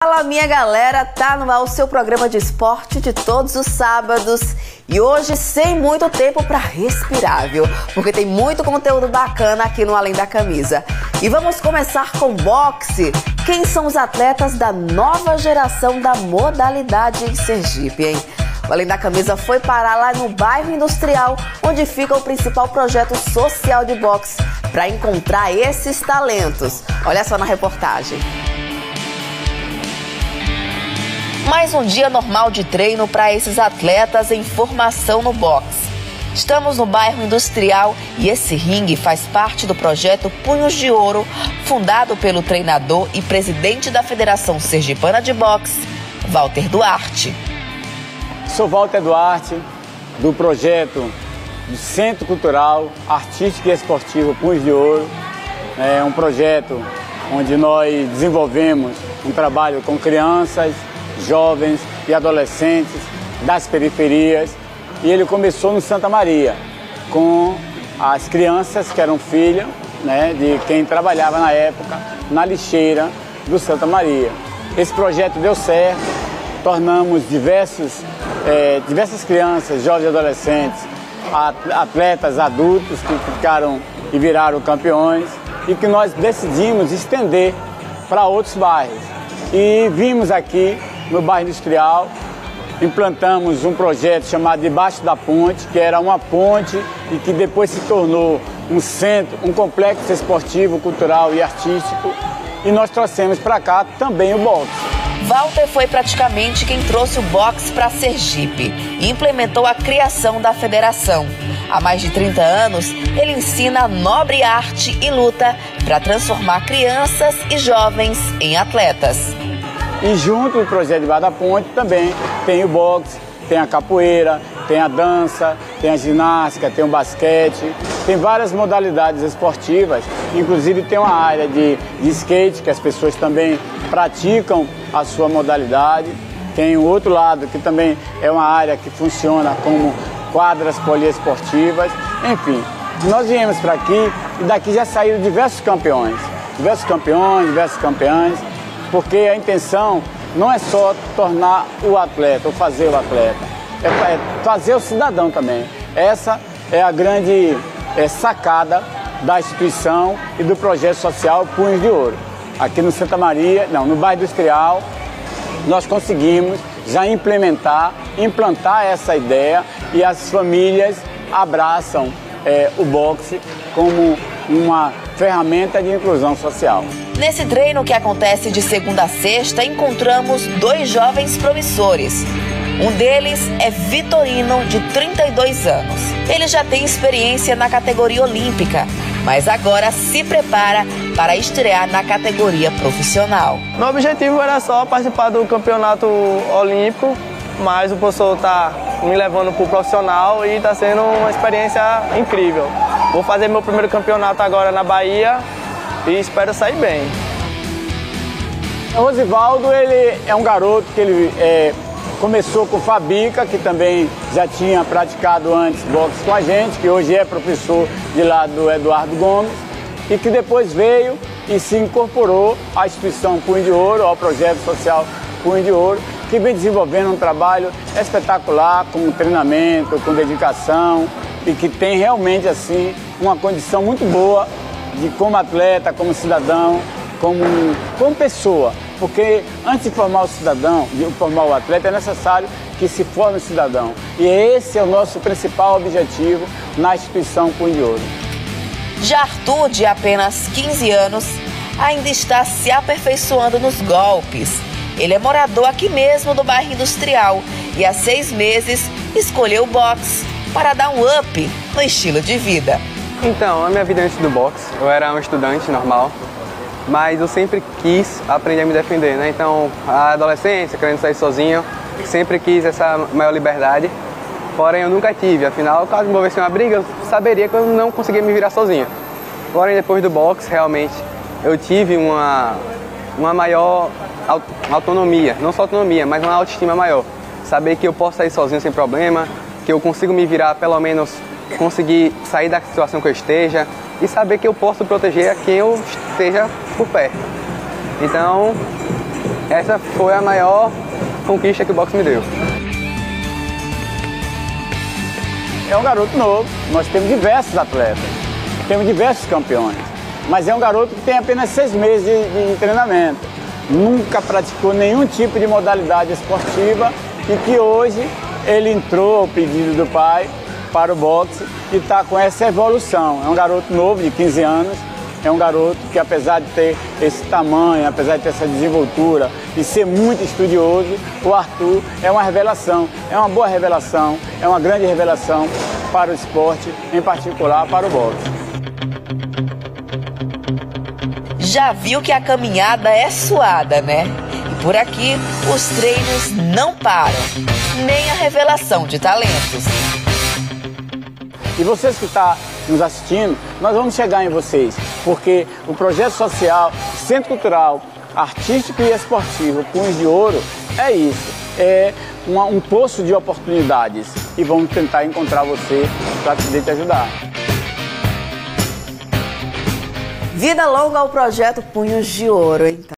Fala, minha galera, tá no ar o seu programa de esporte de todos os sábados e hoje sem muito tempo pra respirar, viu? Porque tem muito conteúdo bacana aqui no Além da Camisa. E vamos começar com boxe. Quem são os atletas da nova geração da modalidade em Sergipe, hein? O Além da Camisa foi parar lá no bairro Industrial, onde fica o principal projeto social de boxe, para encontrar esses talentos. Olha só na reportagem. Mais um dia normal de treino para esses atletas em formação no boxe. Estamos no bairro Industrial e esse ringue faz parte do projeto Punhos de Ouro, fundado pelo treinador e presidente da Federação Sergipana de Boxe, Walter Duarte. Sou Walter Duarte, do projeto do Centro Cultural, Artístico e Esportivo Punhos de Ouro. É um projeto onde nós desenvolvemos um trabalho com crianças, jovens e adolescentes das periferias, e ele começou no Santa Maria, com as crianças que eram filhas, de quem trabalhava na época na lixeira do Santa Maria. Esse projeto deu certo, tornamos diversas crianças, jovens e adolescentes, atletas adultos que ficaram e viraram campeões, e que nós decidimos estender para outros bairros. E vimos aqui no bairro Industrial, implantamos um projeto chamado Debaixo da Ponte, que era uma ponte e que depois se tornou um centro, um complexo esportivo, cultural e artístico, e nós trouxemos para cá também o boxe. Walter foi praticamente quem trouxe o boxe para Sergipe e implementou a criação da federação. Há mais de 30 anos, ele ensina a nobre arte e luta para transformar crianças e jovens em atletas. E junto do projeto Debaixo da Ponte também tem o boxe, tem a capoeira, tem a dança, tem a ginástica, tem o basquete, tem várias modalidades esportivas, inclusive tem uma área de skate que as pessoas também praticam a sua modalidade. Tem o outro lado que também é uma área que funciona como quadras poliesportivas. Enfim, nós viemos para aqui e daqui já saíram diversos campeões, diversas campeãs, porque a intenção não é só tornar o atleta ou fazer o atleta, é fazer o cidadão também. Essa é a grande sacada da instituição e do projeto social Punhos de Ouro. Aqui no Santa Maria, no bairro Industrial, nós conseguimos já implantar essa ideia e as famílias abraçam o boxe como uma ferramenta de inclusão social. Nesse treino que acontece de segunda a sexta, encontramos dois jovens promissores. Um deles é Vitorino, de 32 anos. Ele já tem experiência na categoria olímpica, mas agora se prepara para estrear na categoria profissional. Meu objetivo era só participar do campeonato olímpico, mas o professor está me levando para o profissional e está sendo uma experiência incrível. Vou fazer meu primeiro campeonato agora na Bahia e espero sair bem. O Rosivaldo, ele é um garoto que ele começou com o Fabica, que também já tinha praticado antes boxe com a gente, que hoje é professor de lá do Eduardo Gomes, e que depois veio e se incorporou à instituição Punho de Ouro, ao projeto social Punho de Ouro, que vem desenvolvendo um trabalho espetacular, com treinamento, com dedicação, e que tem realmente assim uma condição muito boa de como atleta, como cidadão, como pessoa, porque antes de formar o cidadão, de formar o atleta, é necessário que se forme o cidadão. E esse é o nosso principal objetivo na instituição Punho de Ouro. Já Arthur, de apenas 15 anos, ainda está se aperfeiçoando nos golpes. Ele é morador aqui mesmo do bairro Industrial e há 6 meses escolheu o boxe para dar um up no estilo de vida. Então, a minha vida antes do boxe, eu era um estudante normal, mas eu sempre quis aprender a me defender, né? Então, a adolescência, querendo sair sozinho, sempre quis essa maior liberdade, porém eu nunca tive. Afinal, caso envolvesse uma briga, eu saberia que eu não conseguia me virar sozinho. Porém, depois do boxe, realmente, eu tive uma maior autonomia, não só autonomia, mas uma autoestima maior. Saber que eu posso sair sozinho sem problema, que eu consigo me virar, pelo menos conseguir sair da situação que eu esteja e saber que eu posso proteger a quem eu esteja por perto. Então, essa foi a maior conquista que o boxe me deu. É um garoto novo, nós temos diversos atletas, temos diversos campeões, mas é um garoto que tem apenas 6 meses de treinamento, nunca praticou nenhum tipo de modalidade esportiva e que hoje ele entrou ao pedido do pai para o boxe e está com essa evolução. É um garoto novo, de 15 anos, é um garoto que, apesar de ter esse tamanho, apesar de ter essa desenvoltura e ser muito estudioso, o Arthur é uma revelação, é uma boa revelação, é uma grande revelação para o esporte, em particular para o boxe. Já viu que a caminhada é suada, né? E por aqui, os treinos não param, nem a revelação de talentos. E vocês que estão nos assistindo, nós vamos chegar em vocês, porque o projeto social, Centro Cultural, Artístico e Esportivo Punhos de Ouro é isso, é um poço de oportunidades e vamos tentar encontrar você para poder te ajudar. Vida longa ao projeto Punhos de Ouro, então.